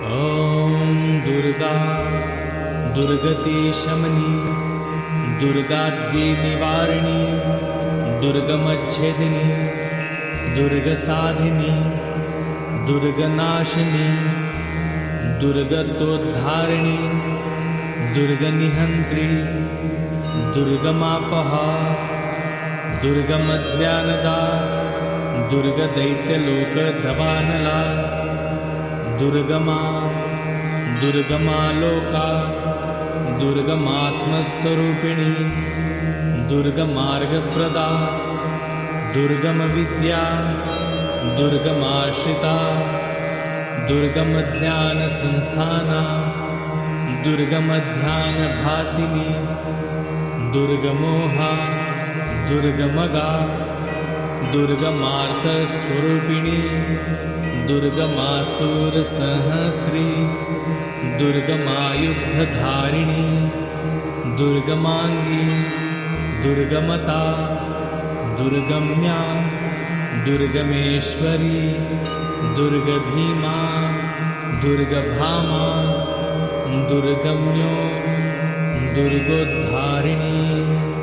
ॐ दुर्गा दुर्गति शमनी दुर्गाद्विनिवारिणी दुर्गमच्छेदिनी दुर्गसाधिनी दुर्गनाशिनी दुर्गतोद्धारिणी दुर्गनिहन्त्री दुर्गमापहा दुर्गमज्ञानदा दुर्गदैत्यलोकधवानला दुर्गमा दुर्गमालोका दुर्गमात्मस्वरूपिणी दुर्गमार्गप्रदा दुर्गमविद्या दुर्गमाश्रिता दुर्गमज्ञानसंस्थाना दुर्गमध्यानभासिनी दुर्गमोहा दुर्गमगा दुर्गमार्थस्वरूपिणी दुर्गमासुरसहस्री दुर्गमायुद्धधारिणी दुर्गमांगी दुर्गमता दुर्गम्या दुर्गमेश्वरी दुर्गभीमा दुर्गभामा दुर्गम्यो दुर्गोद्धारिणी।